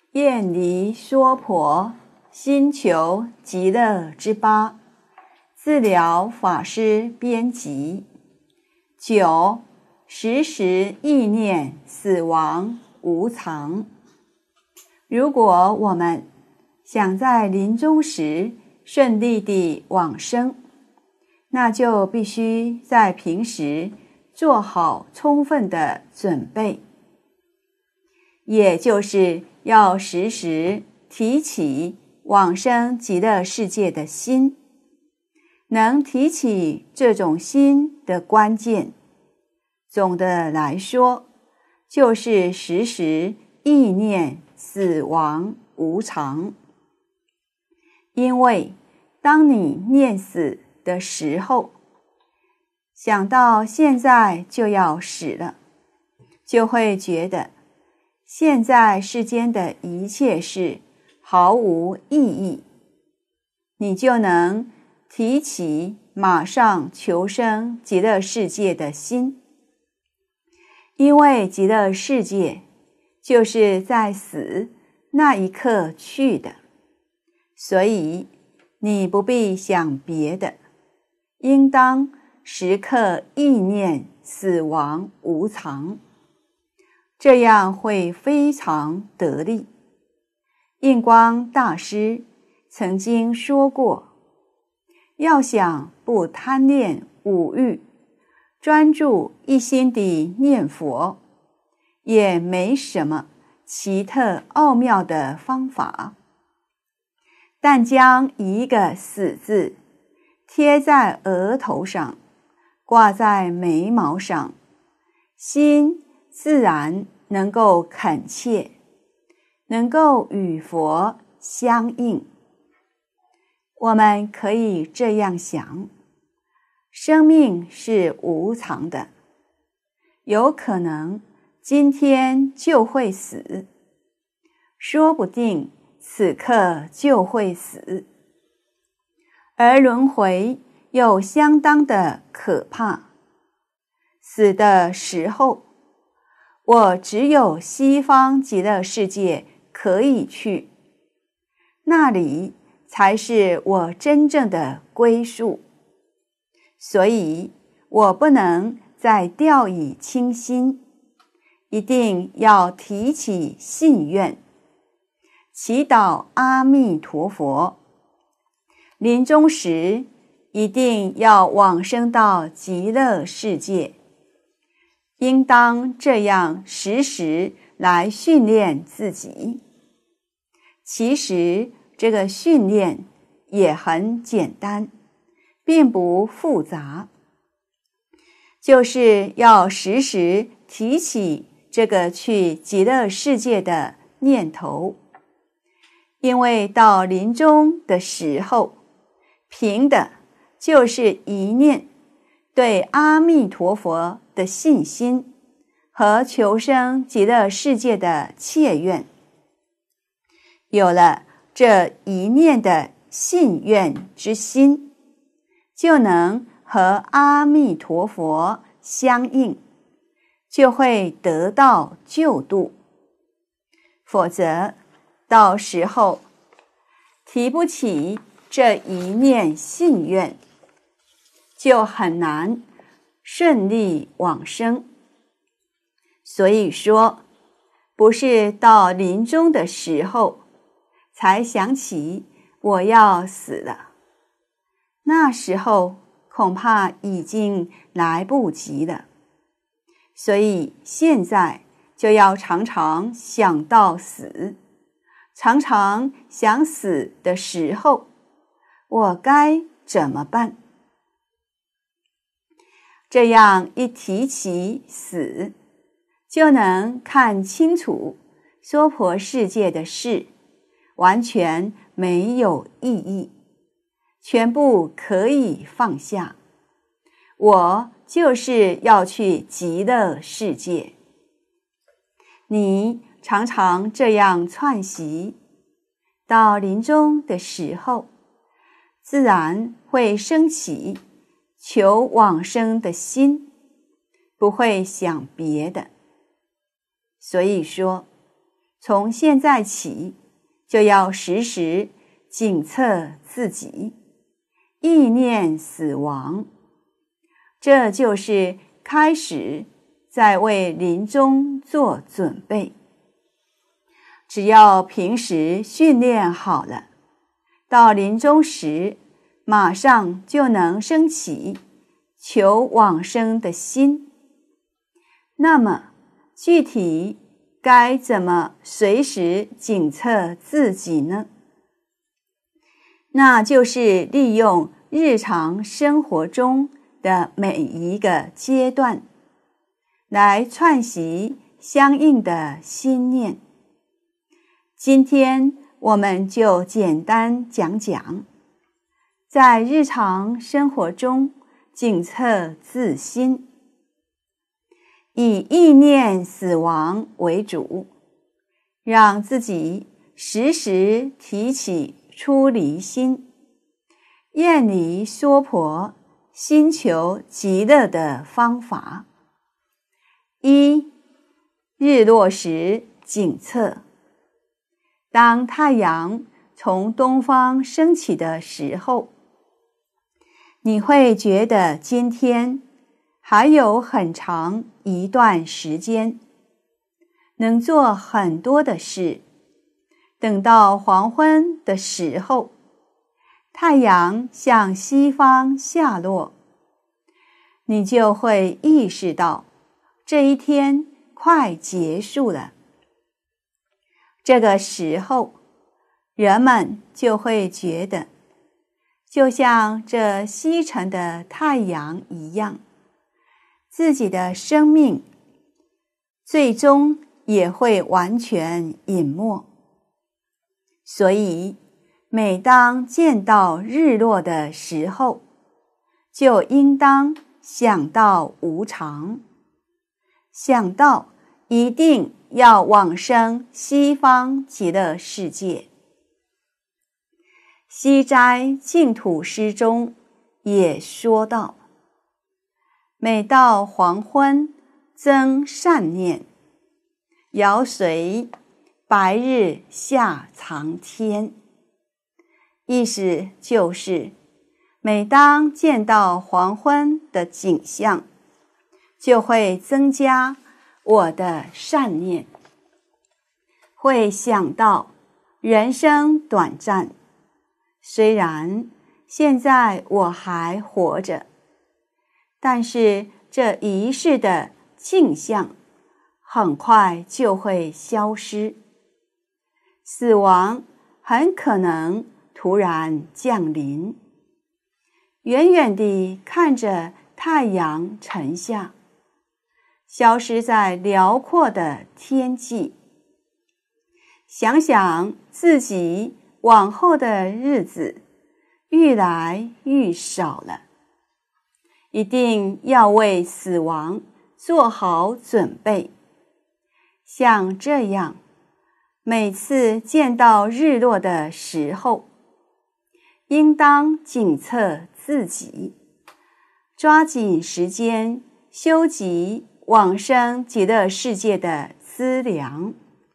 厌离娑婆，心求极乐之八，自了法师编辑。9. 时时意念死亡无常。如果我们想在临终时顺利地往生，那就必须在平时做好充分的准备，也就是要时时提起往生极乐世界的心。能提起这种心的关键，总的来说，就是时时意念死亡无常。因为当你念死的时候，想到现在就要死了，就会觉得现在世间的一切事毫无意义，你就能提起马上求生极乐世界的心。因为极乐世界就是在死那一刻去的，所以你不必想别的，应当时刻意念死亡无常，这样会非常得力。印光大师曾经说过，要想不贪恋五欲，专注一心地念佛，也没什么奇特奥妙的方法，但将一个死字贴在额头上，挂在眉毛上，心自然能够恳切，能够与佛相应。我们可以这样想，生命是无常的，有可能今天就会死，说不定此刻就会死。而轮回又相当的可怕，死的时候，我只有西方极乐世界可以去，那里才是我真正的归宿，所以我不能再掉以轻心，一定要提起信愿，祈祷阿弥陀佛，临终时一定要往生到极乐世界。应当这样时时来训练自己。其实这个训练也很简单，并不复杂，就是要时时提起这个去极乐世界的念头。因为到临终的时候，凭的就是一念对阿弥陀佛的信心和求生极乐世界的切愿。有了这一念的信愿之心，就能和阿弥陀佛相应，就会得到救度。否则到时候提不起这一念信愿，就很难顺利往生。所以说，不是到临终的时候才想起我要死了，那时候恐怕已经来不及了。所以现在就要常常想到死，常常想死的时候，我该怎么办？这样一提起死，就能看清楚娑婆世界的事完全没有意义，全部可以放下。我就是要去极乐世界。你常常这样串习，到临终的时候，自然会升起求往生的心，不会想别的。所以说， 从现在起，就要时时警测自己，意念死亡。这就是开始在为临终做准备。只要平时训练好了，到临终时，马上就能升起求往生的心。那么，具体该怎么随时警测自己呢？那就是利用日常生活中的每一个阶段，来串习相应的心念。今天我们就简单讲讲，在日常生活中警测自心，以意念死亡为主，让自己时时提起出离心，厌离娑婆，心求极乐的方法。一、日落时警测。当太阳从东方升起的时候，你会觉得今天还有很长一段时间，能做很多的事。等到黄昏的时候，太阳向西方下落，你就会意识到这一天快结束了。这个时候，人们就会觉得，就像这西沉的太阳一样，自己的生命最终也会完全隐没。所以，每当见到日落的时候，就应当想到无常，想到一定要往生西方极乐世界。西斋净土诗中也说道，每到黄昏增善念，遥随白日下藏天。意思就是，每当见到黄昏的景象，就会增加我的善念，会想到人生短暂，虽然现在我还活着，但是这一世的镜像很快就会消失，死亡很可能突然降临。远远地看着太阳沉下，消失在辽阔的天际，想想自己往后的日子愈来愈少了，一定要为死亡做好准备。像这样，每次见到日落的时候，应当警测自己，抓紧时间修集往生极乐世界的资粮。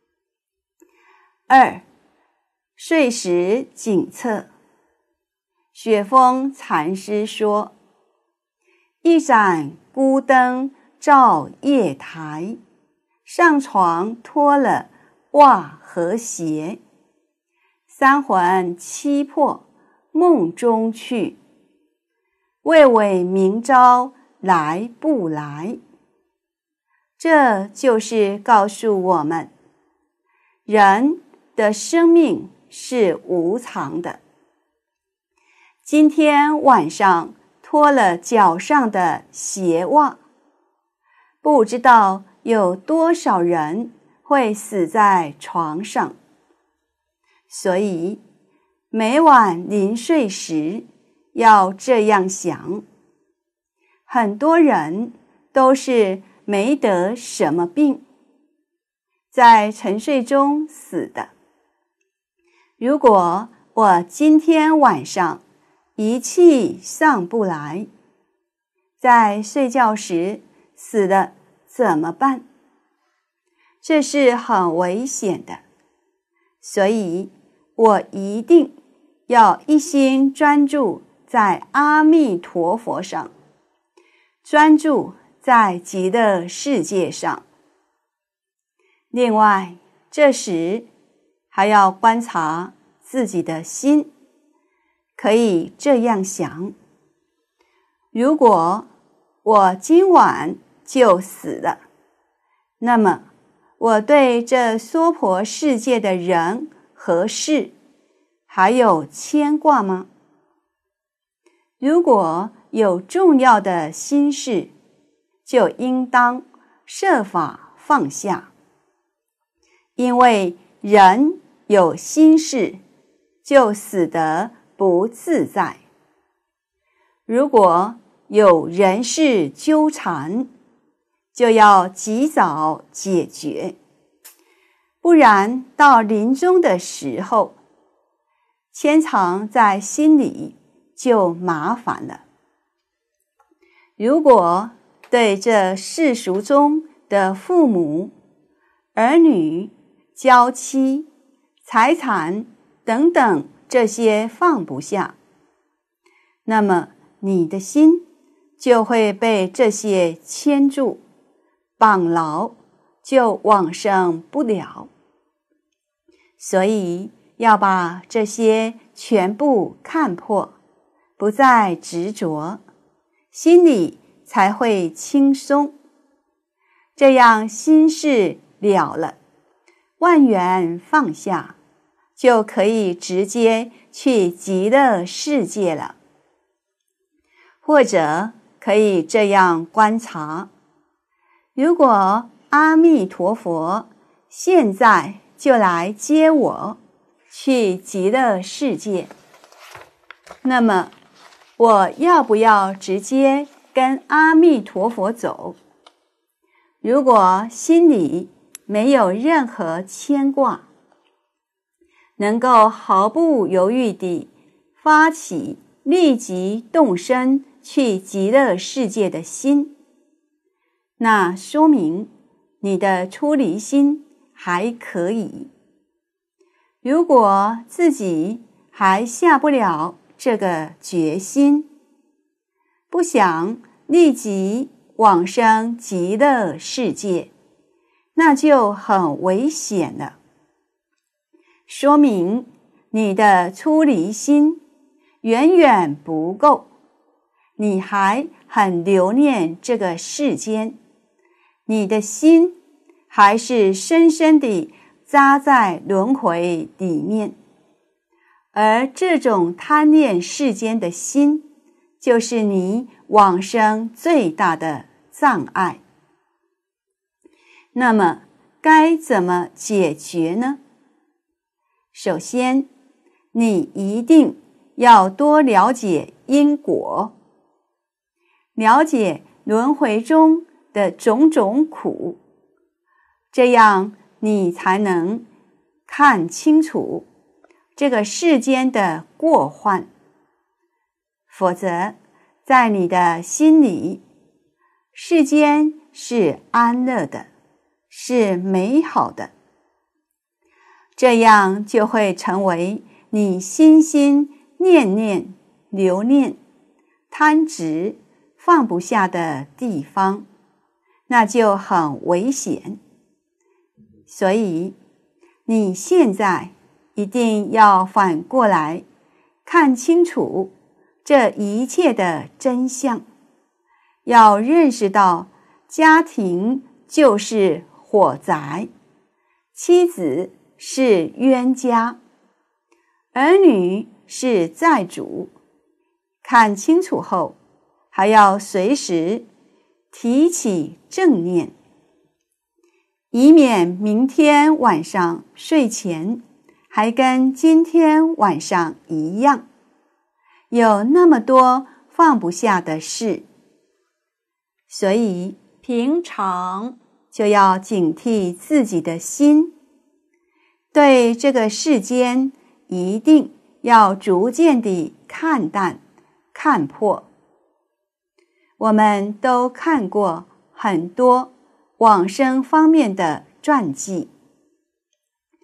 二、睡时警测。雪峰禅师说，一盏孤灯照夜台，上床脱了袜和鞋，三魂七魄梦中去，未为明朝来不来。这就是告诉我们，人的生命是无常的。今天晚上脱了脚上的鞋袜，不知道有多少人会死在床上。所以每晚临睡时要这样想。很多人都是没得什么病，在沉睡中死的。如果我今天晚上一气上不来，在睡觉时死了怎么办？这是很危险的。 所以我一定要一心专注在阿弥陀佛上，专注在极乐世界上。另外，这时还要观察自己的心，可以这样想：如果我今晚就死了，那么我对这娑婆世界的人和事还有牵挂吗？如果有重要的心事，就应当设法放下，因为人有心事，就死得不自在。如果有人事纠缠，就要及早解决，不然到临终的时候，牵藏在心里就麻烦了。如果对这世俗中的父母、儿女、娇妻、财产等等这些放不下，那么你的心就会被这些牵住、绑牢，就往生不了。所以要把这些全部看破，不再执着，心里才会轻松。这样心事了了，万缘放下，就可以直接去极乐世界了。或者可以这样观察：如果阿弥陀佛现在就来接我去极乐世界，那么我要不要直接跟阿弥陀佛走？如果心里没有任何牵挂，能够毫不犹豫地发起立即动身去极乐世界的心，那说明你的出离心还可以。如果自己还下不了这个决心，不想立即往生极乐世界，那就很危险了。说明你的出离心远远不够，你还很留恋这个世间，你的心还是深深地扎在轮回里面。而这种贪恋世间的心，就是你往生最大的障碍。那么该怎么解决呢？首先，你一定要多了解因果，了解轮回中的种种苦，这样你才能看清楚这个世间的过患。否则，在你的心里，世间是安乐的，是美好的，这样就会成为你心心念念、留恋、贪执、放不下的地方，那就很危险。所以你现在一定要反过来看清楚这一切的真相，要认识到家庭就是火宅，妻子是冤家，儿女是债主。看清楚后，还要随时提起正念，以免明天晚上睡前还跟今天晚上一样，有那么多放不下的事。所以平常就要警惕自己的心，对这个世间一定要逐渐地看淡、看破。我们都看过很多往生方面的传记，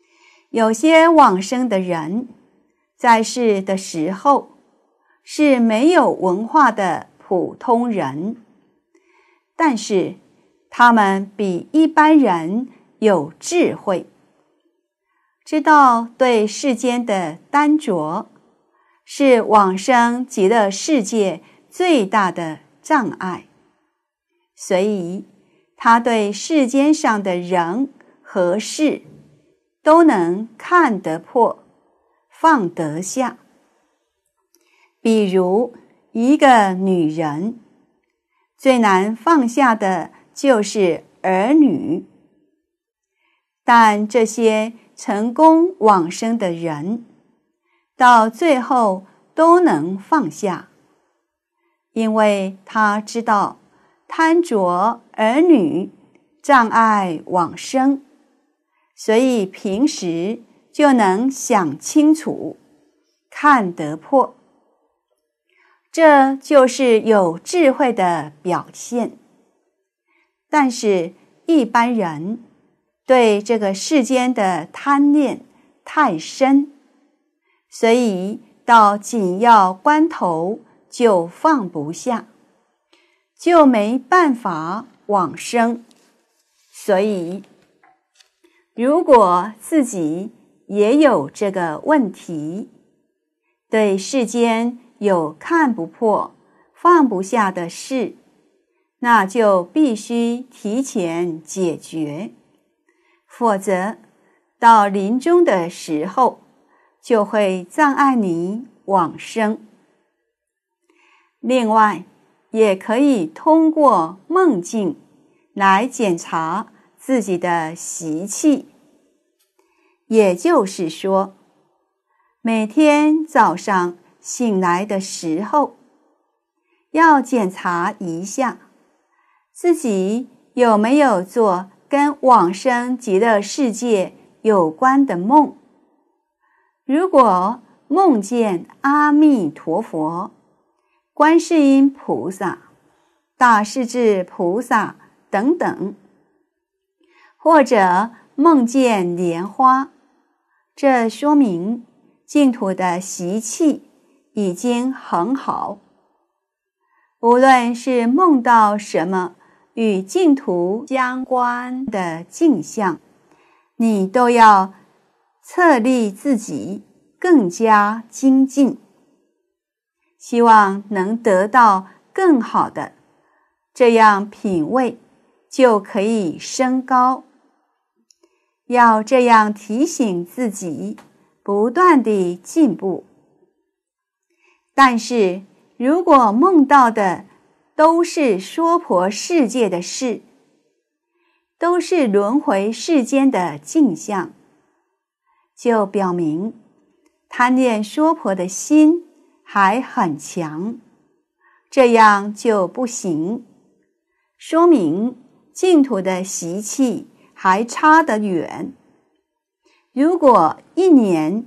有些往生的人，在世的时候是没有文化的普通人，但是他们比一般人有智慧，知道对世间的耽着是往生极乐世界最大的障碍，所以他对世间上的人和事都能看得破，放得下。比如一个女人，最难放下的就是儿女，但这些成功往生的人，到最后都能放下，因为他知道贪着儿女障碍往生，所以平时就能想清楚，看得破。这就是有智慧的表现。但是一般人对这个世间的贪念太深，所以到紧要关头就放不下，就没办法往生。所以如果自己也有这个问题，对世间有看不破、放不下的事，那就必须提前解决，否则到临终的时候就会障碍你往生。另外，也可以通过梦境来检查自己的习气，也就是说，每天早上醒来的时候，要检查一下自己有没有做跟往生极乐世界有关的梦。如果梦见阿弥陀佛、观世音菩萨、大势至菩萨等等，或者梦见莲花，这说明净土的习气已经很好。无论是梦到什么与净土相关的境象，你都要策励自己更加精进，希望能得到更好的，这样品位就可以升高。要这样提醒自己，不断地进步。但是如果梦到的都是娑婆世界的事，都是轮回世间的境象，就表明贪恋娑婆的心还很强，这样就不行，说明净土的习气还差得远。如果一年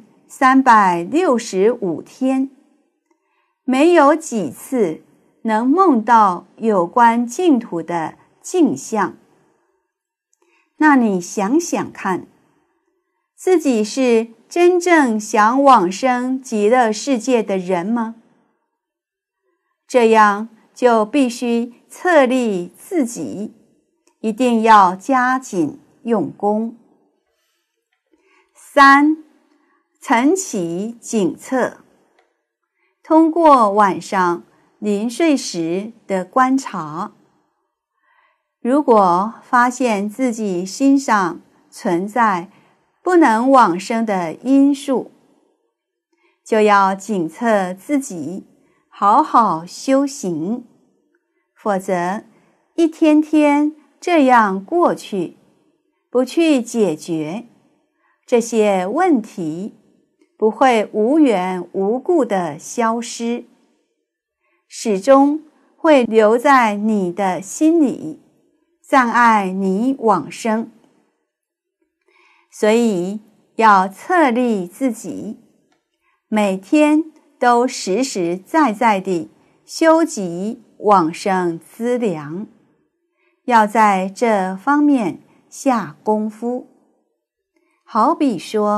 365天没有几次能梦到有关净土的境象，那你想想看，自己是真正想往生极乐世界的人吗？这样就必须策励自己，一定要加紧用功。3. 晨起警策。通过晚上临睡时的观察，如果发现自己心上存在不能往生的因素，就要警策自己好好修行，否则一天天这样过去，不去解决这些问题，不会无缘无故的消失，始终会留在你的心里，障碍你往生。所以要策励自己，每天都实实在在地修集往生资粮，要在这方面下功夫。好比说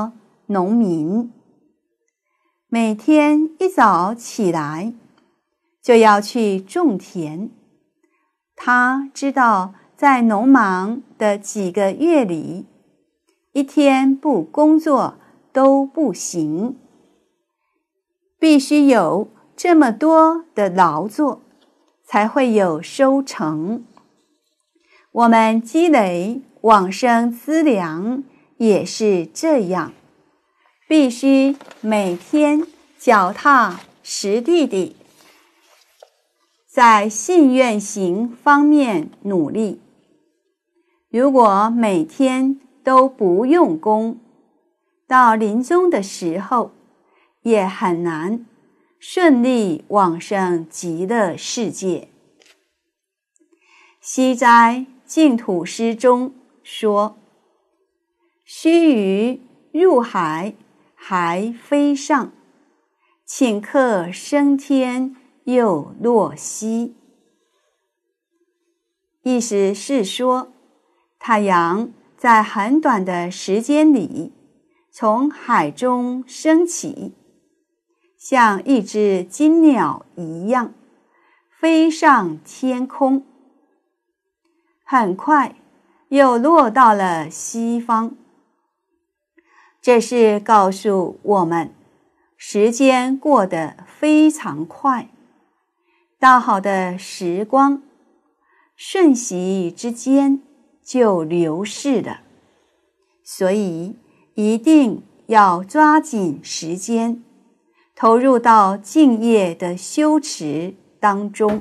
农民，每天一早起来就要去种田。他知道在农忙的几个月里，一天不工作都不行，必须有这么多的劳作，才会有收成。我们积累往生资粮也是这样，必须每天脚踏实地地在信愿行方面努力。如果每天都不用功，到临终的时候也很难顺利往生极乐世界。西斋净土诗中说：须臾入海还飞上，顷刻升天又落西。意思是说，太阳在很短的时间里从海中升起，像一只金鸟一样飞上天空，很快又落到了西方。这是告诉我们，时间过得非常快，大好的时光瞬息之间就流逝了，所以一定要抓紧时间，投入到敬业的修持当中。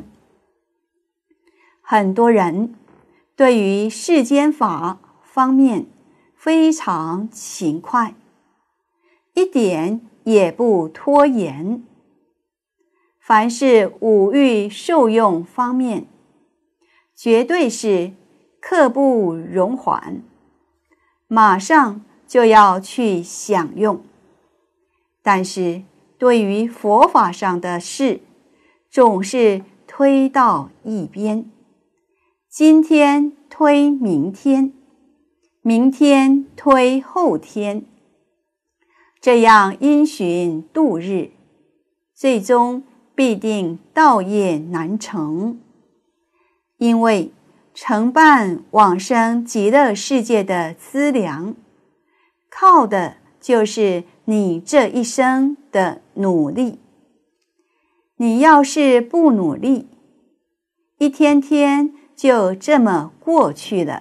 很多人对于世间法方面非常勤快，一点也不拖延。凡是五欲受用方面，绝对是刻不容缓，马上就要去享用。但是对于佛法上的事，总是推到一边，今天推明天，明天推后天，这样因循度日，最终必定道业难成。因为承办往生极乐世界的资粮，靠的就是你这一生的努力。你要是不努力，一天天就这么过去了。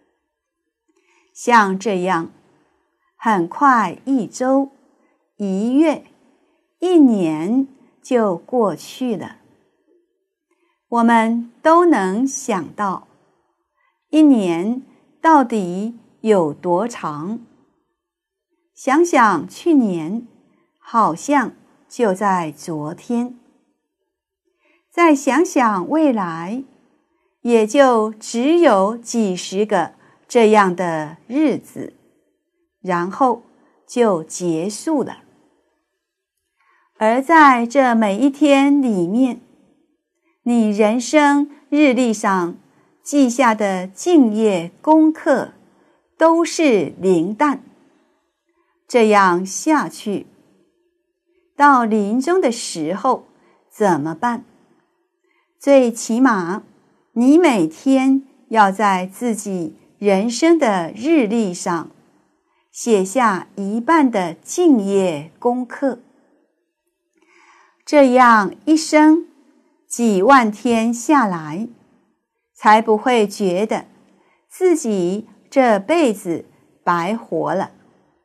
像这样，很快一周、一月、一年就过去了。我们都能想到，一年到底有多长？想想去年，好像就在昨天。再想想未来，也就只有几十个这样的日子，然后就结束了。而在这每一天里面，你人生日历上记下的敬业功课都是零蛋。这样下去，到临终的时候怎么办？最起码你每天要在自己人生的日历上写下一半的敬业功课，这样一生几万天下来，才不会觉得自己这辈子白活了。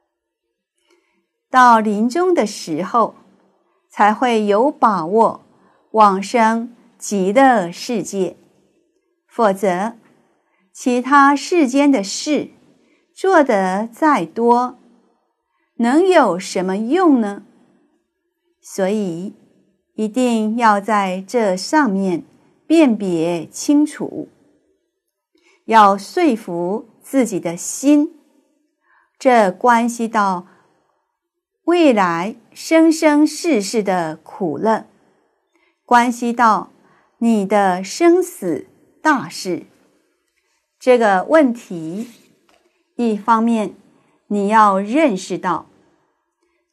到临终的时候，才会有把握往生极乐世界。否则，其他世间的事做得再多，能有什么用呢？所以一定要在这上面辨别清楚，要说服自己的心，这关系到未来生生世世的苦乐，关系到你的生死大事。这个问题，一方面你要认识到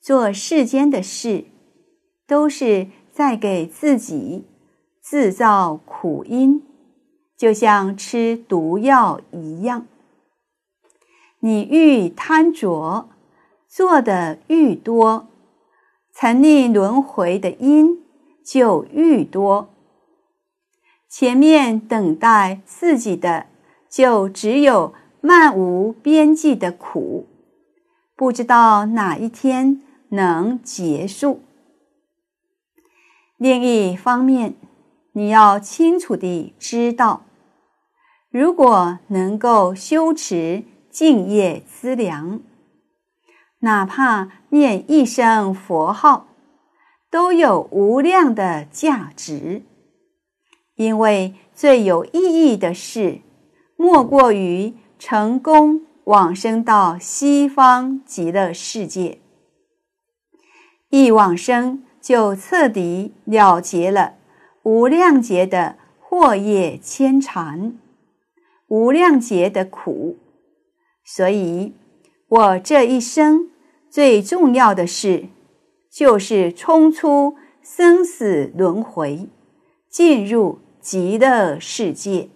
做世间的事，都是在给自己制造苦因，就像吃毒药一样。你愈贪着，做的愈多，沉溺轮回的因就愈多。前面等待自己的就只有漫无边际的苦，不知道哪一天能结束。另一方面，你要清楚地知道，如果能够修持净业资粮，哪怕念一声佛号，都有无量的价值。因为最有意义的事，莫过于成功往生到西方极乐世界。一往生就彻底了结了无量劫的祸业牵缠，无量劫的苦。所以我这一生最重要的事，就是冲出生死轮回，进入极乐世界。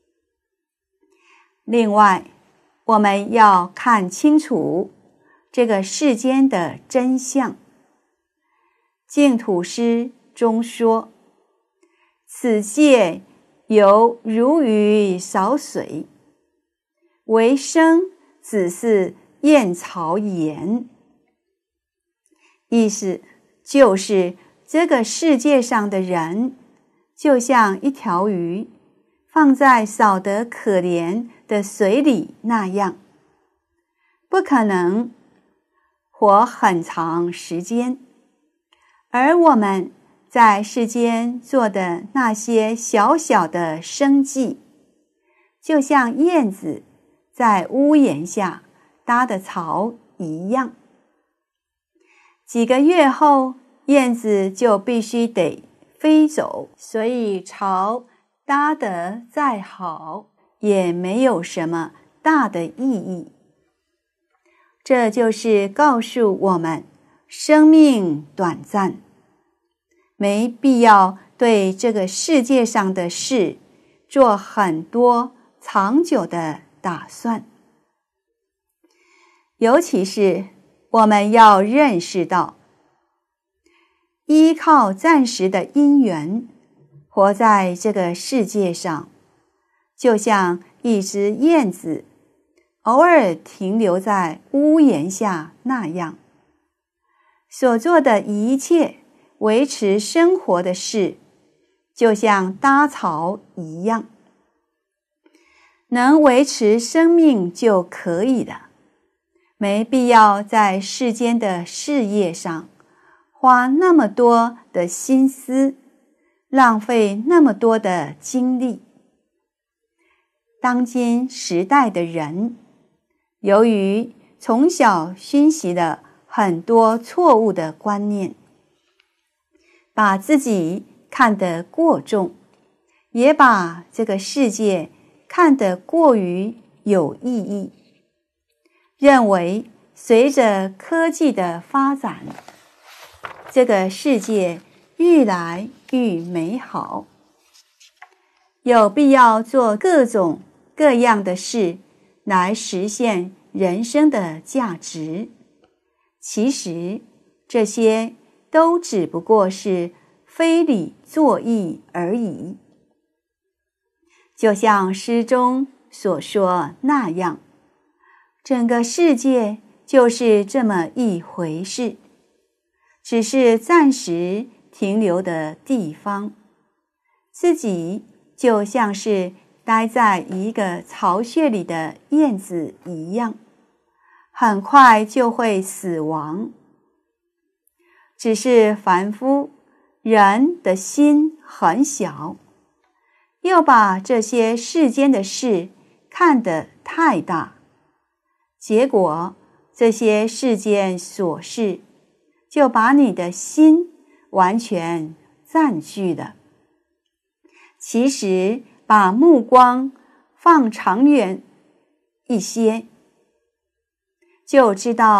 另外，我们要看清楚这个世间的真相。净土师中说，此界犹如鱼扫水，为生只是燕巢盐。意思就是这个世界上的人就像一条鱼，放在少得可怜的水里那样，不可能活很长时间。而我们在世间做的那些小小的生计，就像燕子在屋檐下搭的巢一样，几个月后，燕子就必须得飞走，所以巢搭得再好，也没有什么大的意义。这就是告诉我们，生命短暂，没必要对这个世界上的事做很多长久的打算。尤其是我们要认识到，依靠暂时的因缘活在这个世界上，就像一只燕子偶尔停留在屋檐下那样，所做的一切维持生活的事，就像搭巢一样，能维持生命就可以了，没必要在世间的事业上花那么多的心思，浪费那么多的精力。当今时代的人，由于从小熏习了很多错误的观念，把自己看得过重，也把这个世界看得过于有意义，认为随着科技的发展，这个世界愈来愈美好，有必要做各种各样的事来实现人生的价值。其实这些都只不过是非理作意而已。就像诗中所说那样，整个世界就是这么一回事，只是暂时停留的地方。自己就像是待在一个巢穴里的燕子一样，很快就会死亡。只是凡夫人的心很小，又把这些世间的事看得太大，结果这些世间琐事就把你的心完全占据了。其实把目光放长远一些，就知道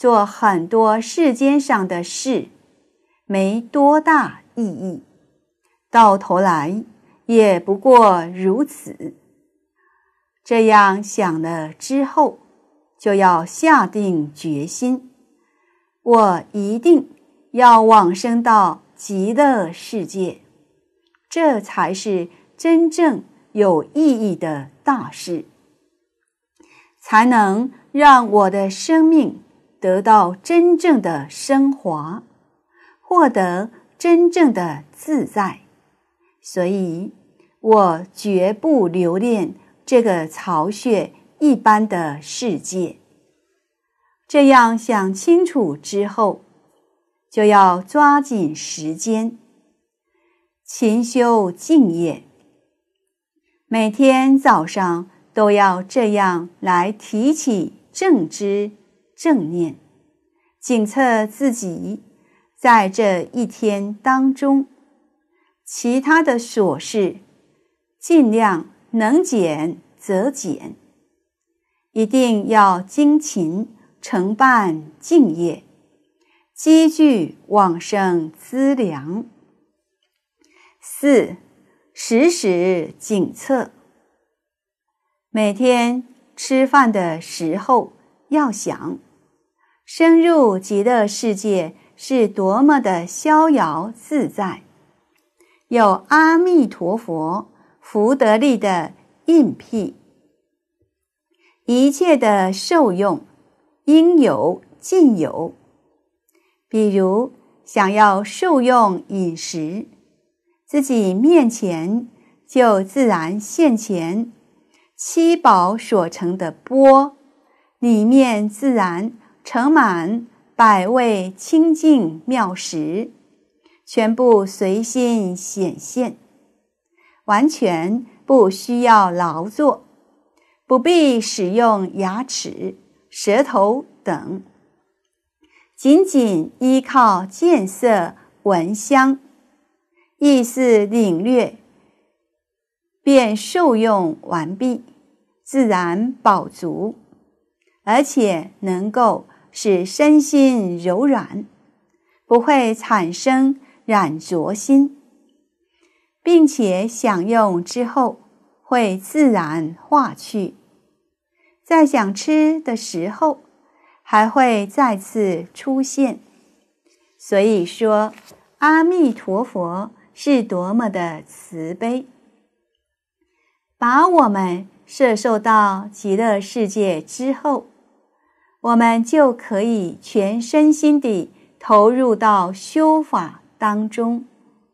做很多世间上的事，没多大意义，到头来也不过如此。这样想了之后，就要下定决心，我一定要往生到极乐世界，这才是真正有意义的大事，才能让我的生命得到真正的升华，获得真正的自在。所以我绝不留恋这个巢穴一般的世界。这样想清楚之后，就要抓紧时间，勤修静业。每天早上都要这样来提起正知正念，检测自己在这一天当中，其他的琐事尽量能减则减，一定要精勤承办敬业，积聚往生资粮。4. 时时警策。每天吃饭的时候要想，升入极乐世界是多么的逍遥自在，有阿弥陀佛福德力的印庇，一切的受用应有尽有。比如想要受用饮食，自己面前就自然现前七宝所成的钵，里面自然盛满百味清净妙食，全部随心显现，完全不需要劳作，不必使用牙齿、舌头等，仅仅依靠见色闻香，意思领略，便受用完毕，自然饱足，而且能够使身心柔软，不会产生染着心，并且享用之后会自然化去，在想吃的时候还会再次出现。所以说阿弥陀佛是多么的慈悲，把我们摄受到极乐世界之后，我们就可以全身心地投入到修法当中，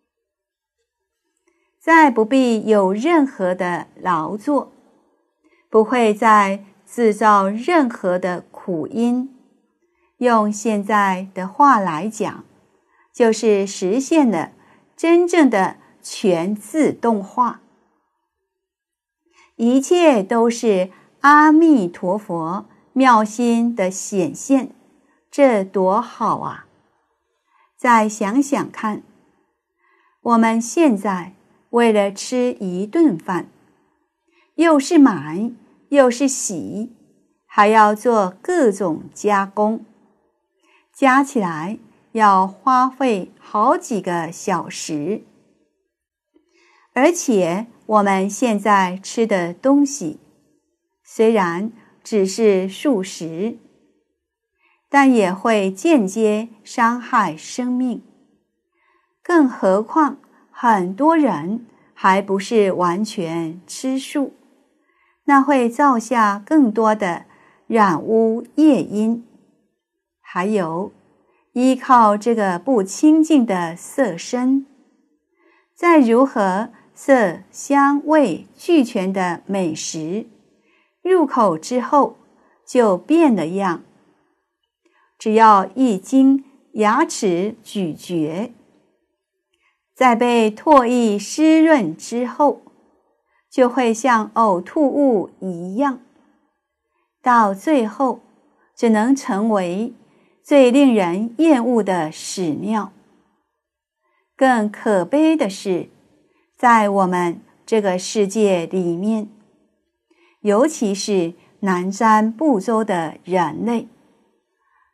再不必有任何的劳作，不会再制造任何的苦因。用现在的话来讲，就是实现了真正的全自动化，一切都是阿弥陀佛妙心的显现，这多好啊！再想想看，我们现在为了吃一顿饭，又是买又是洗，还要做各种加工，加起来要花费好几个小时。而且我们现在吃的东西虽然只是素食，但也会间接伤害生命，更何况很多人还不是完全吃素，那会造下更多的染污业因。还有依靠这个不清净的色身，再如何色香味俱全的美食，入口之后就变了样，只要一经牙齿咀嚼，在被唾液湿润之后，就会像呕吐物一样，到最后只能成为最令人厌恶的屎尿。更可悲的是，在我们这个世界里面，尤其是南瞻部洲的人类，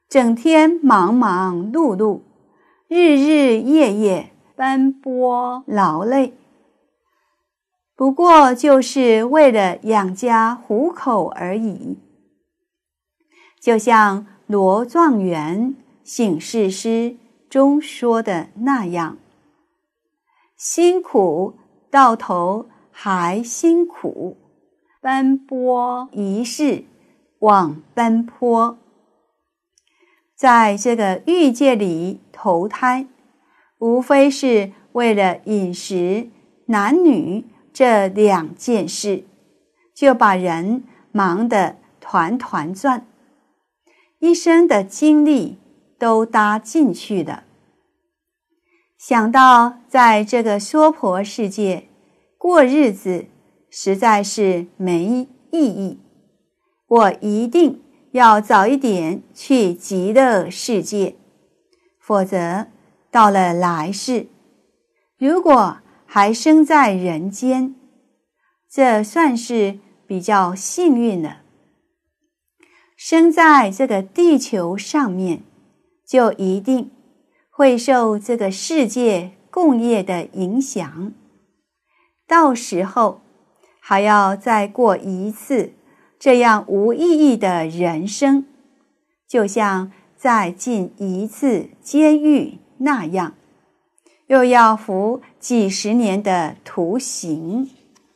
整天忙忙碌碌，日日夜夜奔波劳累，不过就是为了养家糊口而已。就像罗状元醒世诗中说的那样，辛苦到头还辛苦，奔波一世枉奔波。在这个欲界里投胎，无非是为了饮食、男女这两件事，就把人忙得团团转，一生的精力都搭进去了。想到在这个娑婆世界过日子实在是没意义，我一定要早一点去极乐世界，否则到了来世，如果还生在人间，这算是比较幸运了。生在这个地球上面，就一定会受这个世界共业的影响，到时候还要再过一次这样无意义的人生，就像再进一次监狱那样，又要服几十年的徒刑。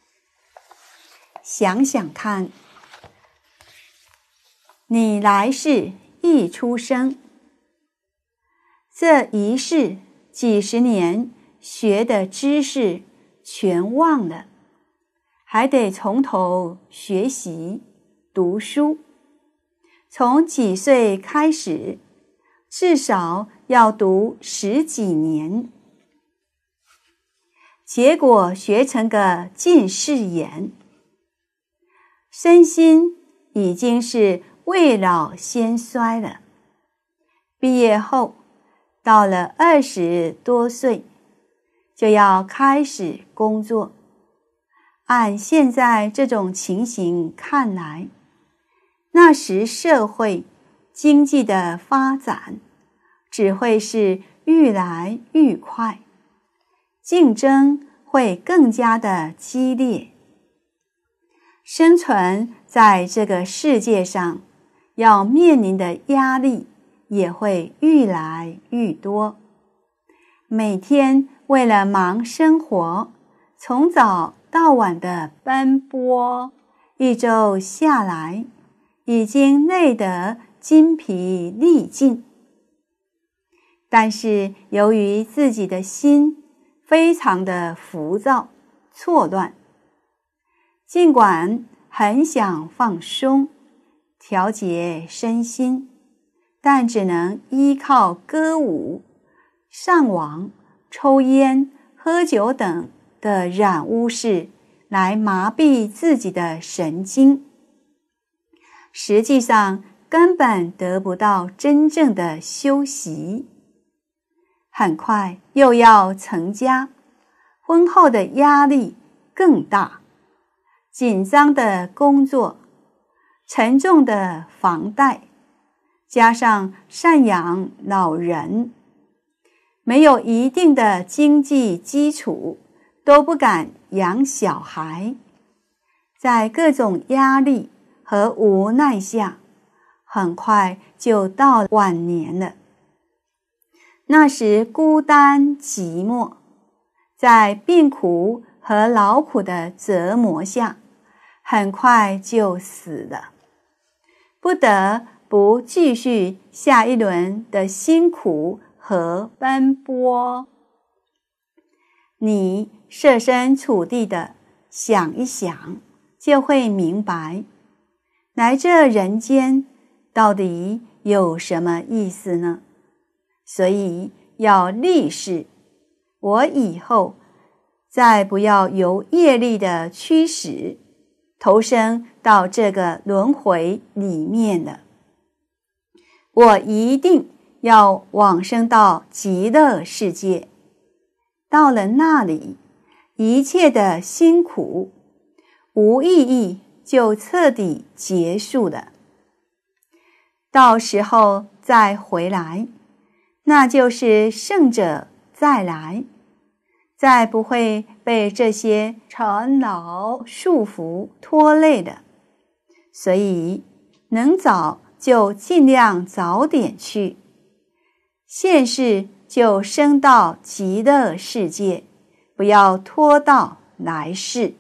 想想看，你来世一出生，这一世几十年学的知识全忘了，还得从头学习读书，从几岁开始，至少要读10几年，结果学成个近视眼，身心已经是未老先衰了。毕业后到了20多岁，就要开始工作。按现在这种情形看来，那时社会经济的发展只会是愈来愈快，竞争会更加的激烈，生存在这个世界上要面临的压力也会愈来愈多。每天为了忙生活，从早到晚的奔波，一周下来已经累得筋疲力尽。但是由于自己的心非常的浮躁错乱，尽管很想放松调节身心，但只能依靠歌舞、上网、抽烟、喝酒等的染污事来麻痹自己的神经，实际上根本得不到真正的休息。很快又要成家，婚后的压力更大，紧张的工作，沉重的房贷，加上赡养老人，没有一定的经济基础，都不敢养小孩。在各种压力和无奈下，很快就到晚年了。那时孤单寂寞，在病苦和劳苦的折磨下，很快就死了，不得不继续下一轮的辛苦和奔波。你设身处地的想一想，就会明白，来这人间到底有什么意思呢？所以要立誓，我以后再不要由业力的驱使投生到这个轮回里面了。我一定要往生到极乐世界，到了那里，一切的辛苦无意义就彻底结束了。到时候再回来，那就是圣者再来，再不会被这些尘劳束缚拖累的。所以能早就尽量早点去，现世就升到极乐世界，不要拖到来世。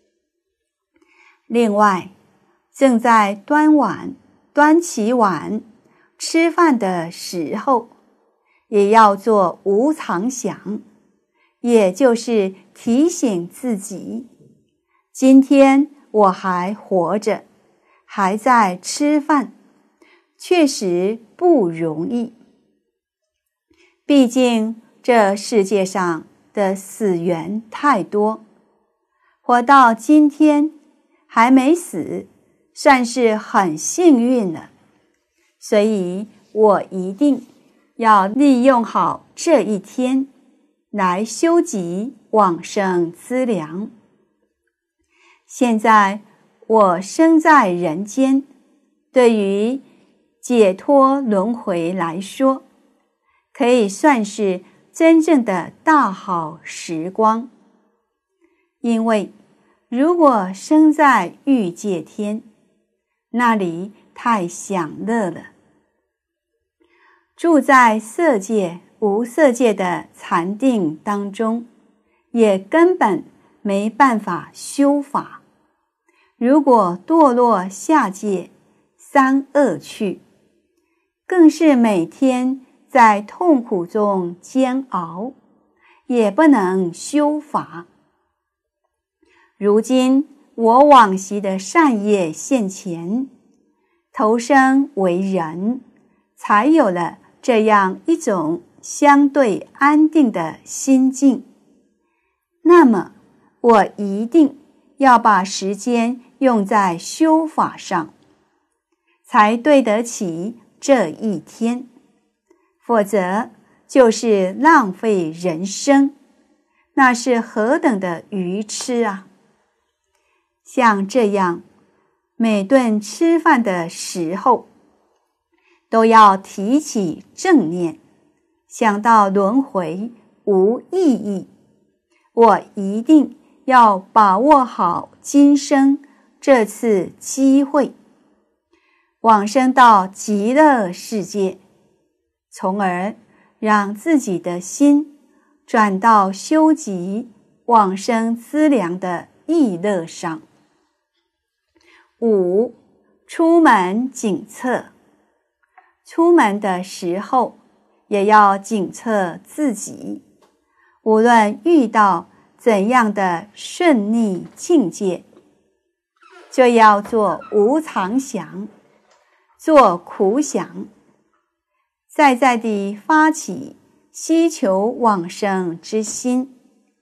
另外，正在端起碗吃饭的时候，也要做无常想，也就是提醒自己，今天我还活着，还在吃饭，确实不容易。毕竟这世界上的死缘太多，活到今天还没死，算是很幸运了。所以我一定要利用好这一天，来修集往生资粮。现在我生在人间，对于解脱轮回来说，可以算是真正的大好时光。因为如果生在欲界天，那里太享乐了，住在色界、无色界的禅定当中，也根本没办法修法。如果堕落下界三恶趣，更是每天在痛苦中煎熬，也不能修法。如今我往昔的善业现前，投生为人，才有了这样一种相对安定的心境。那么我一定要把时间用在修法上，才对得起这一天，否则就是浪费人生，那是何等的愚痴啊！像这样，每顿吃饭的时候，都要提起正念，想到轮回无意义，我一定要把握好今生这次机会，往生到极乐世界，从而让自己的心转到修集往生资粮的意乐上。5. 出门警策。出门的时候也要警策自己，无论遇到怎样的顺逆境界，就要做无常想，做苦想，在地发起希求往生之心。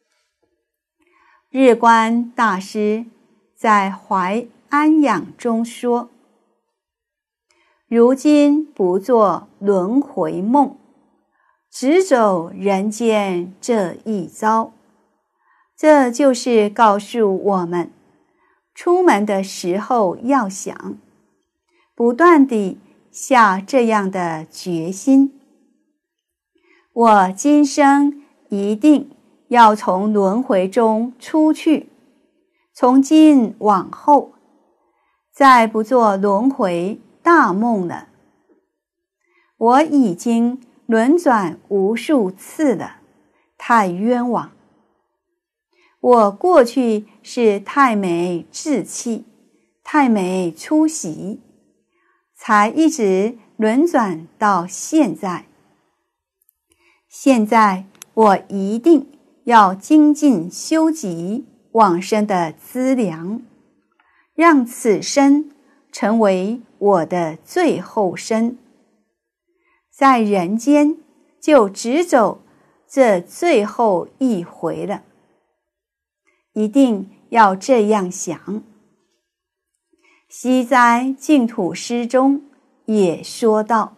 日观大师在怀安养中说，如今不做轮回梦，只走人间这一遭。这就是告诉我们，出门的时候要想，不断地下这样的决心，我今生一定要从轮回中出去，从今往后再不做轮回大梦了。我已经轮转无数次了，太冤枉。我过去是太没志气，太没出息，才一直轮转到现在。现在我一定要精进修集往生的资粮，让此生成为我的最后生，在人间就只走这最后一回了。一定要这样想。西哉净土诗中也说道，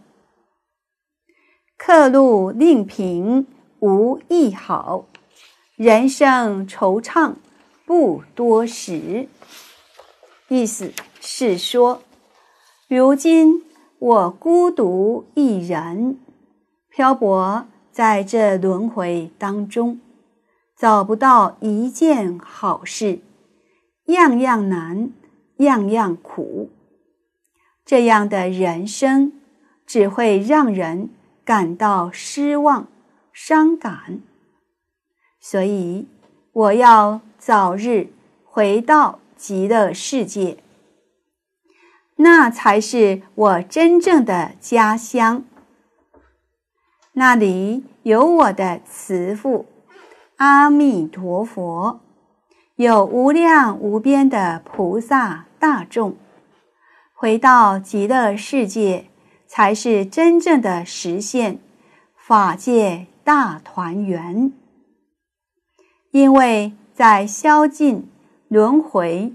客路令平无益好，人生惆怅不多时。意思是说，如今我孤独一人，漂泊在这轮回当中，找不到一件好事，样样难，样样苦。这样的人生只会让人感到失望、伤感。所以我要早日回到极乐世界，那才是我真正的家乡。那里有我的慈父阿弥陀佛，有无量无边的菩萨大众。回到极乐世界，才是真正的实现法界大团圆。因为在消尽轮回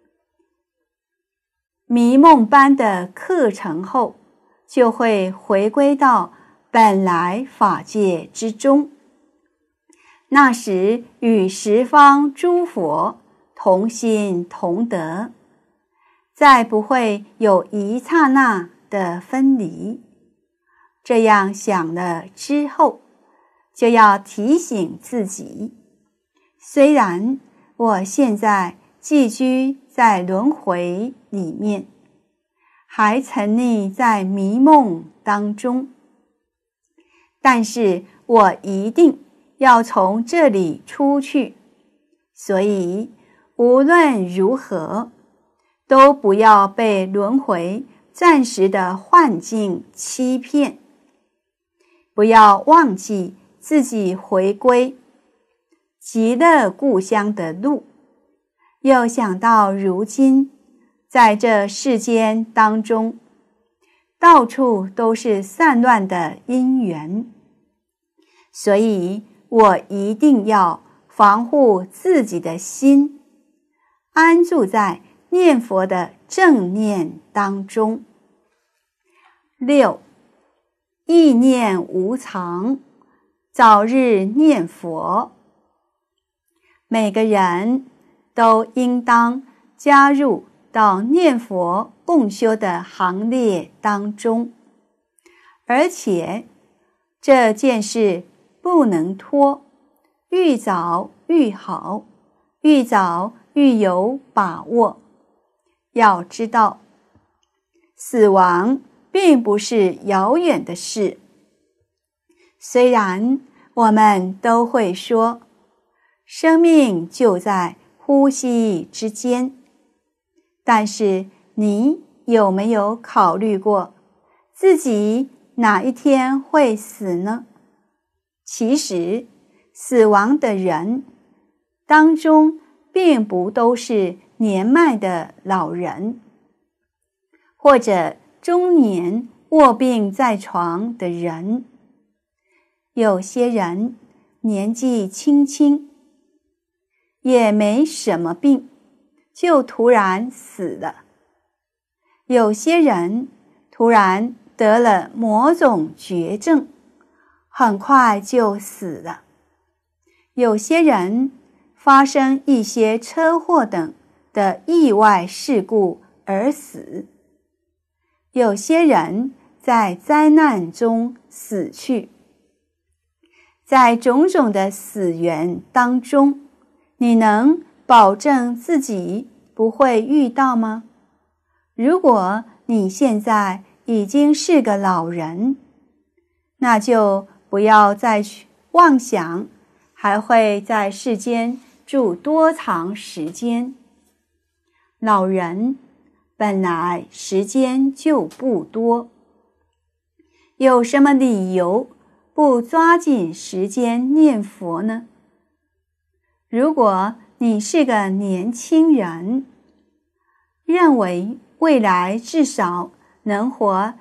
迷梦般的课程后，就会回归到本来法界之中。那时与十方诸佛同心同德，再不会有一刹那的分离。这样想了之后，就要提醒自己，虽然我现在寄居在轮回里面，还沉溺在迷梦当中，但是我一定要从这里出去。所以无论如何，都不要被轮回暂时的幻境欺骗，不要忘记自己回归极乐故乡的路。又想到如今在这世间当中，到处都是散乱的因缘，所以我一定要防护自己的心，安住在念佛的正念当中。6. 意念无常，早日念佛。每个人都应当加入到念佛共修的行列当中，而且这件事不能拖，愈早愈好，愈早愈有把握。要知道，死亡并不是遥远的事。虽然我们都会说，生命就在呼吸之间，但是你有没有考虑过自己哪一天会死呢？其实死亡的人当中并不都是年迈的老人，或者中年卧病在床的人。有些人年纪轻轻，也没什么病，就突然死了。有些人突然得了某种绝症，很快就死了。有些人发生一些车祸等的意外事故而死。有些人在灾难中死去。在种种的死缘当中，你能保证自己不会遇到吗？如果你现在已经是个老人，那就不要再去妄想还会在世间住多长时间。老人本来时间就不多，有什么理由不抓紧时间念佛呢？如果你是个年轻人，认为未来至少能活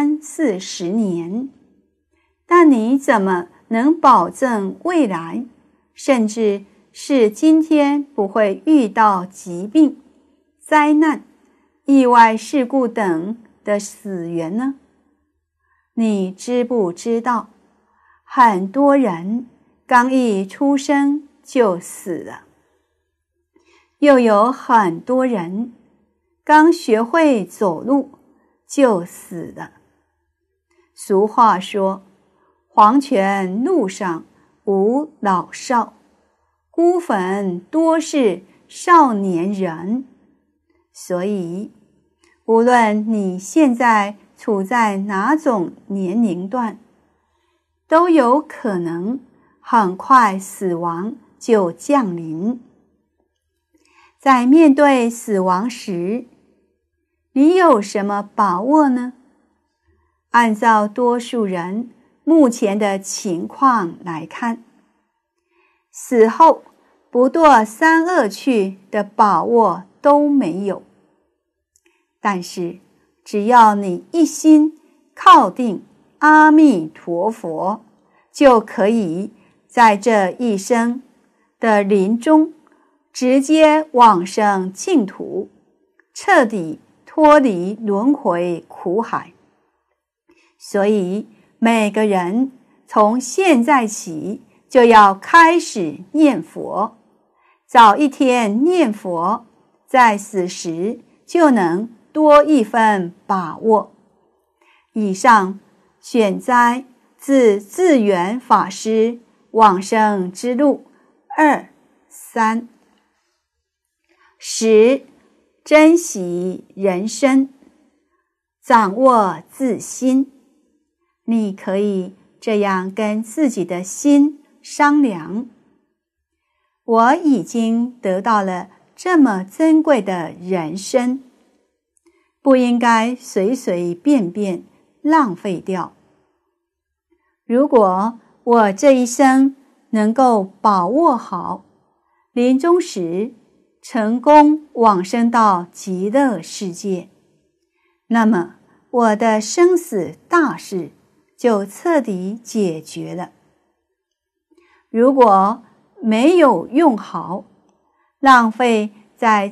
30-40年，但你怎么能保证未来，甚至是今天不会遇到疾病、灾难、意外事故等的死缘呢？你知不知道，很多人刚一出生就死了，又有很多人刚学会走路就死了。俗话说，黄泉路上无老少，孤坟多是少年人。所以无论你现在处在哪种年龄段，都有可能很快死亡就降临。在面对死亡时，你有什么把握呢？按照多数人目前的情况来看，死后不堕三恶趣的把握都没有。但是只要你一心靠定阿弥陀佛，就可以在这一生的临终直接往生净土，彻底脱离轮回苦海。所以每个人从现在起就要开始念佛，早一天念佛，在死时就能多一份把握。以上选摘自智圆法师往生之路2、3。10、珍惜人生，掌握自心。你可以这样跟自己的心商量：我已经得到了这么珍贵的人生，不应该随随便便浪费掉。如果我这一生能够把握好，临终时成功往生到极乐世界，那么我的生死大事就彻底解决了。如果没有用好，浪费在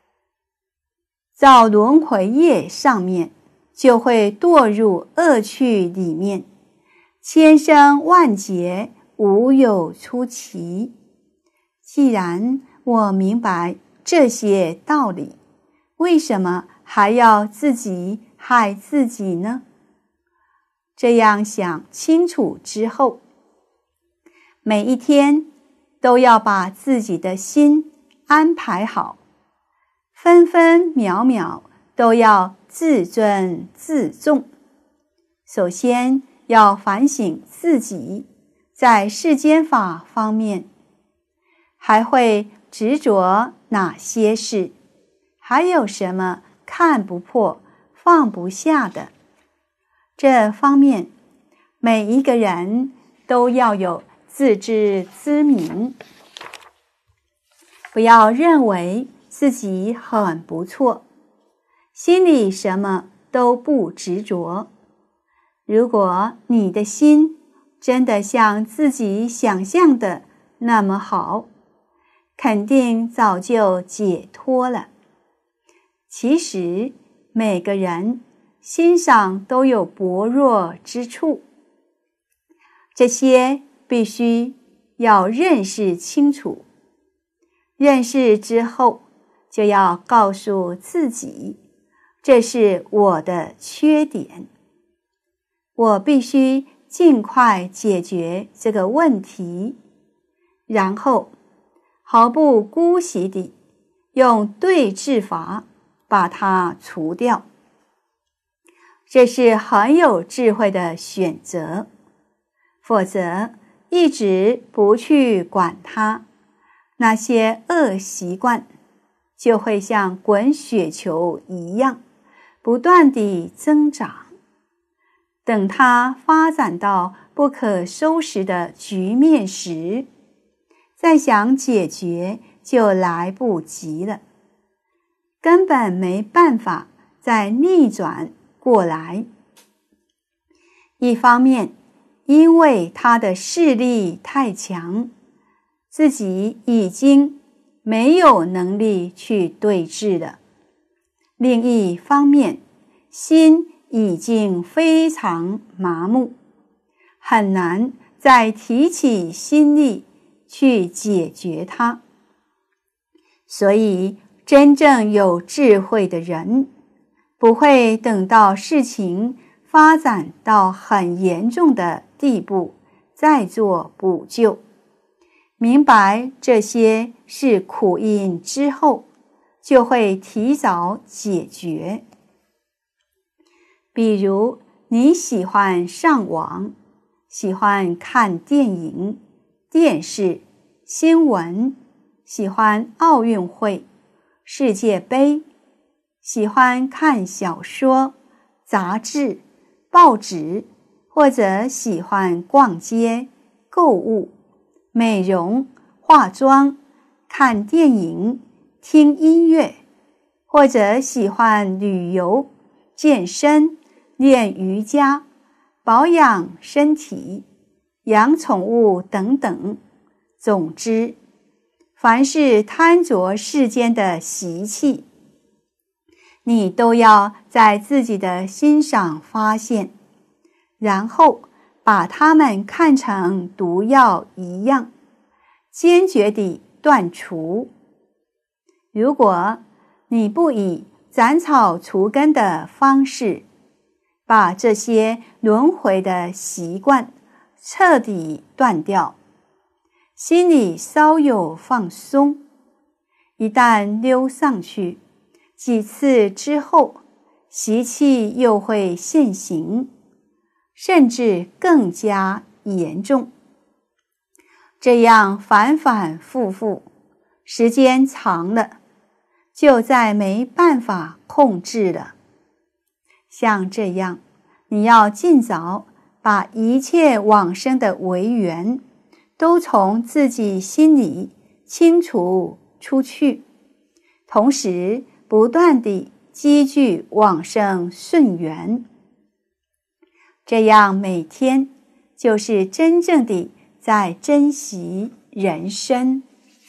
造轮回业上面，就会堕入恶趣里面，千生万劫无有出期。既然我明白这些道理，为什么还要自己害自己呢？这样想清楚之后，每一天都要把自己的心安排好，分分秒秒都要自尊自重。首先要反省自己在世间法方面还会执着哪些事，还有什么看不破放不下的。这方面每一个人都要有自知之明，不要认为自己很不错，心里什么都不执着。如果你的心真的像自己想象的那么好，肯定早就解脱了。其实每个人心上都有薄弱之处，这些必须要认识清楚。认识之后，就要告诉自己，这是我的缺点，我必须尽快解决这个问题，然后毫不姑息地用对治法把它除掉。这是很有智慧的选择，否则一直不去管它，那些恶习惯就会像滚雪球一样不断地增长。等它发展到不可收拾的局面时，再想解决就来不及了，根本没办法再逆转过来。一方面，因为他的势力太强，自己已经没有能力去对峙了；另一方面，心已经非常麻木，很难再提起心力去解决它。所以真正有智慧的人不会等到事情发展到很严重的地步再做补救。明白这些是苦因之后，就会提早解决。比如你喜欢上网，喜欢看电影、电视、新闻，喜欢奥运会、世界杯，喜欢看小说、杂志、报纸，或者喜欢逛街、购物、美容、化妆、看电影、听音乐，或者喜欢旅游、健身、练瑜伽、保养身体、养宠物等等。总之，凡是贪着世间的习气，你都要在自己的心上发现，然后把它们看成毒药一样，坚决地断除。如果你不以斩草除根的方式，把这些轮回的习惯彻底断掉，心里稍有放松，一旦溜上去，几次之后，习气又会现形，甚至更加严重。这样反反复复，时间长了，就再没办法控制了。像这样，你要尽早把一切往生的违缘都从自己心里清除出去，同时不断地积聚往生顺缘。这样每天就是真正地在珍惜人生。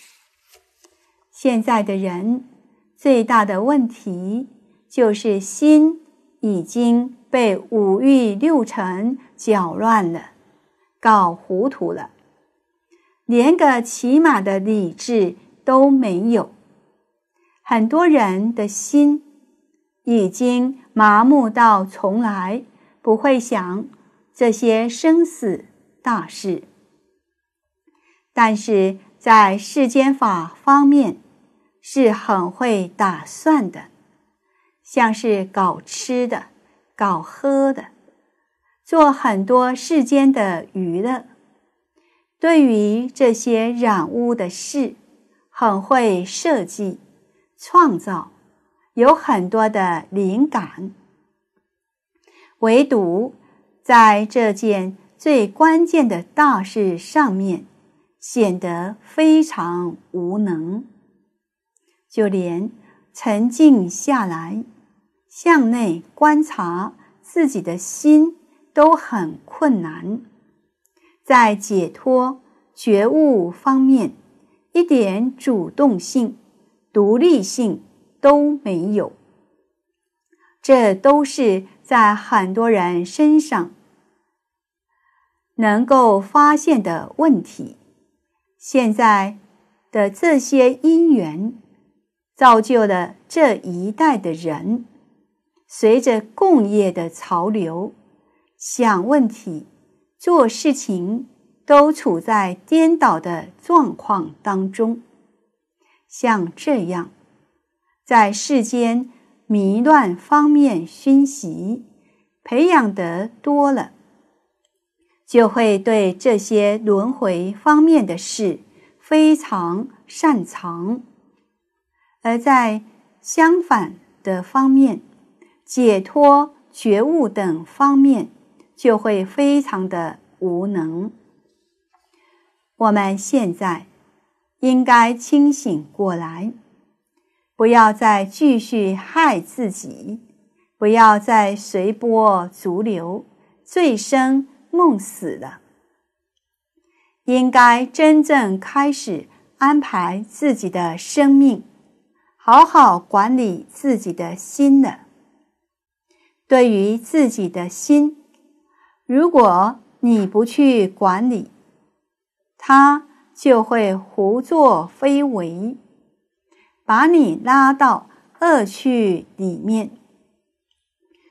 现在的人最大的问题就是心已经被五欲六尘搅乱了，搞糊涂了，连个起码的理智都没有。很多人的心已经麻木到从来不会想这些生死大事，但是在世间法方面是很会打算的，像是搞吃的、搞喝的，做很多世间的娱乐，对于这些染污的事很会设计创造，有很多的灵感。唯独在这件最关键的大事上面显得非常无能，就连沉静下来向内观察自己的心都很困难，在解脱觉悟方面一点主动性、独立性都没有。这都是在很多人身上能够发现的问题。现在的这些因缘造就了这一代的人，随着共业的潮流，想问题、做事情都处在颠倒的状况当中。像这样，在世间迷乱方面熏习培养得多了，就会对这些轮回方面的事非常擅长。而在相反的方面，解脱、觉悟等方面就会非常的无能。我们现在应该清醒过来，不要再继续害自己，不要再随波逐流、醉生梦死了。应该真正开始安排自己的生命，好好管理自己的心了。对于自己的心，如果你不去管理，它就会胡作非为，把你拉到恶趣里面。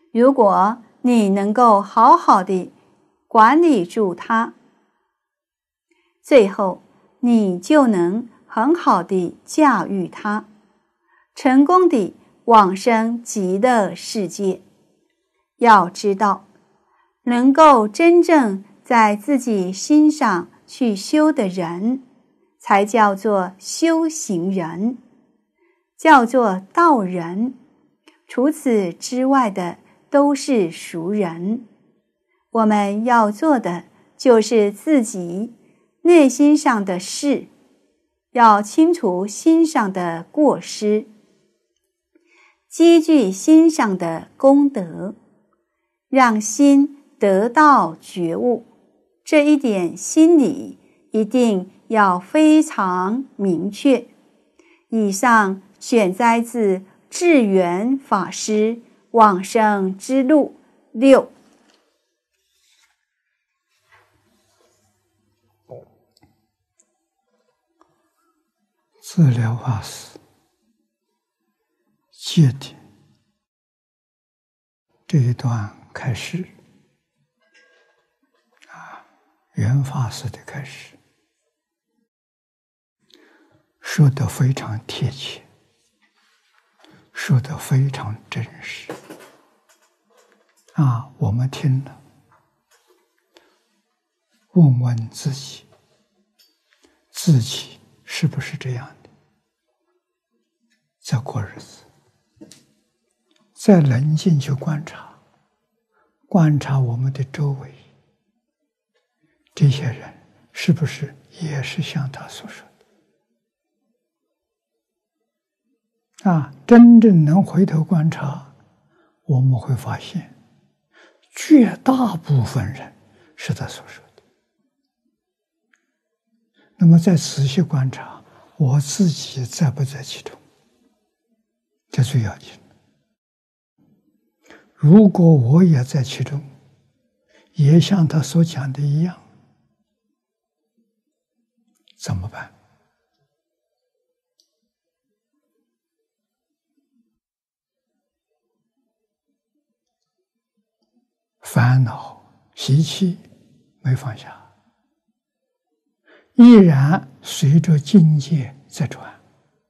如果你能够好好的管理住它，最后你就能很好的驾驭它，成功地往生极乐世界。要知道，能够真正在自己心上去修的人，才叫做修行人，叫做道人。除此之外的都是俗人。我们要做的就是自己内心上的事，要清除心上的过失，积聚心上的功德，让心得到觉悟。这一点心理一定要非常明确。以上选摘自智圆法师《往生之路6》。 自了法师戒定这一段开始圆法师的开始，说得非常贴切，说得非常真实我们听了，问问自己，自己是不是这样的在过日子？再冷静去观察，观察我们的周围，这些人是不是也是像他所说的？真正能回头观察，我们会发现，绝大部分人是他所说的。那么再仔细观察，我自己在不在其中？这最要紧。如果我也在其中，也像他所讲的一样，怎么办？烦恼习气没放下，依然随着境界在转，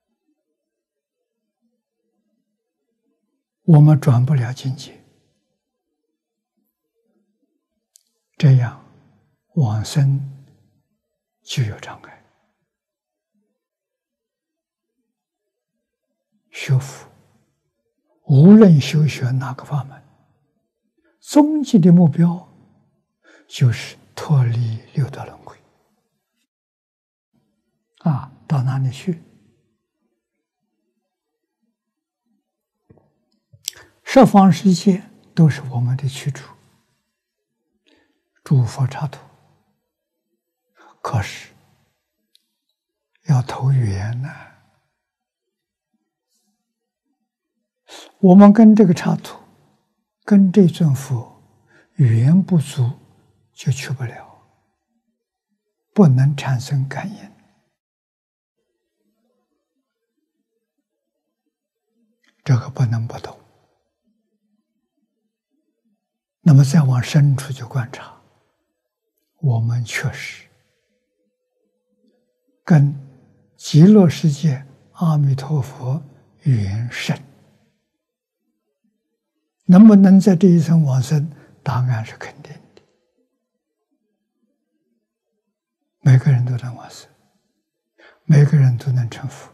我们转不了境界，这样往生就有障碍。修福，无论修学哪个法门，终极的目标就是脱离六道轮回。到哪里去？十方世界都是我们的去处，诸佛刹土。可是要投缘我们跟这个刹土，跟这尊佛缘不足，就去不了，不能产生感应。这个不能不懂。那么再往深处去观察，我们确实跟极乐世界阿弥陀佛缘深。能不能在这一生往生？答案是肯定的。每个人都能往生，每个人都能成佛。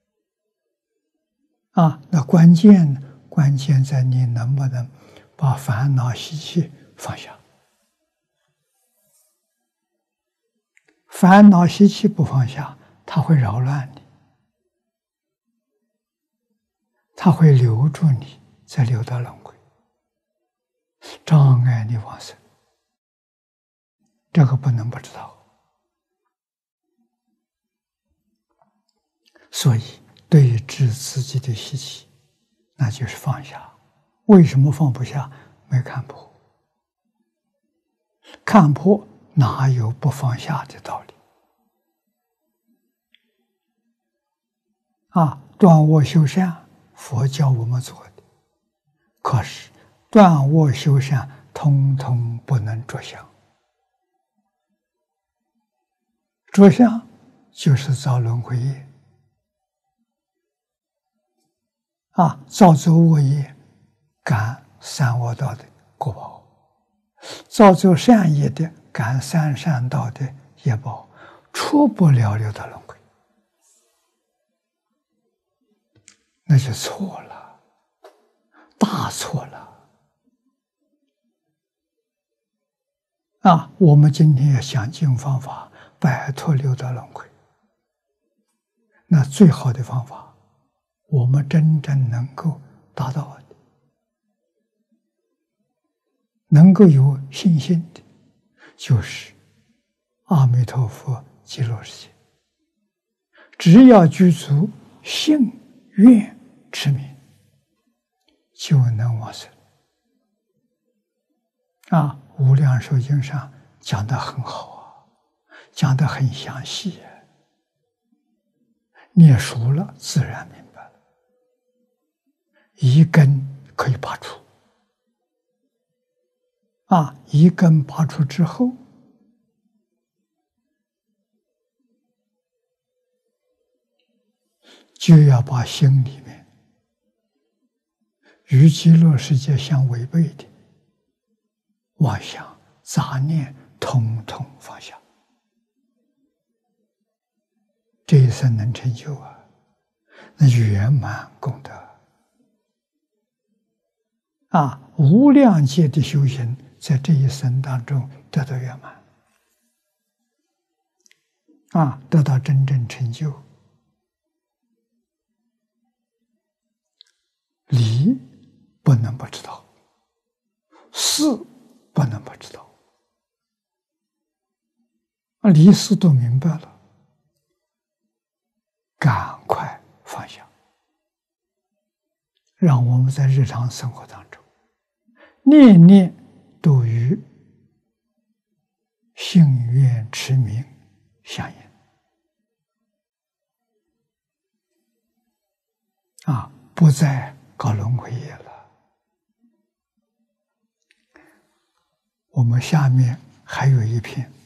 那关键在你能不能把烦恼习气放下。烦恼习气不放下，它会扰乱你，它会留住你在六道轮回，障碍你往生。这个不能不知道。所以对治自己的习气，那就是放下。为什么放不下？没看破。看破哪有不放下的道理？断恶修善，佛教我们做的，可是断恶修善，通通不能着相。着相就是造轮回业造作恶业，感三恶道的果报；造作善业的，感三善道的业报，出不了六道轮回，那就错了，大错了。我们今天要想尽方法摆脱六道轮回，那最好的方法，我们真正能够达到的，能够有信心的，就是阿弥陀佛极乐世界。只要具足信愿持名，就能往生。无量寿经上讲得很好讲得很详细念熟了自然明白了，一根可以拔除一根拔除之后，就要把心里面与极乐世界相违背的妄想杂念统统放下，这一生能成就那圆满功德无量劫的修行在这一生当中得到圆满得到真正成就。理不能不知道，事不能不知道理事都明白了，赶快放下，让我们在日常生活当中念念都与信愿持名相应不再搞轮回业了。我们下面还有一篇